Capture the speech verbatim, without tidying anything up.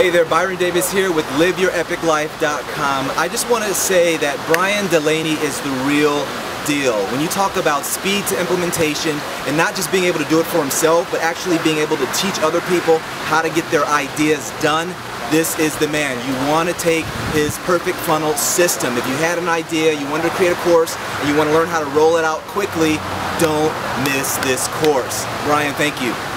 Hey there, Byron Davis here with live your epic life dot com. I just want to say that Bryan Dulaney is the real deal. When you talk about speed to implementation and not just being able to do it for himself, but actually being able to teach other people how to get their ideas done, this is the man. You want to take his perfect funnel system. If you had an idea, you wanted to create a course, and you want to learn how to roll it out quickly, don't miss this course. Bryan, thank you.